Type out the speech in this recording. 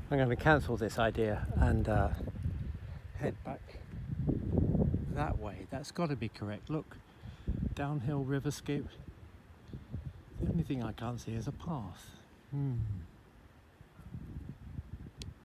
I'm going to cancel this idea and head back that way. That's got to be correct. Look, downhill river skip. The only thing I can't see is a path.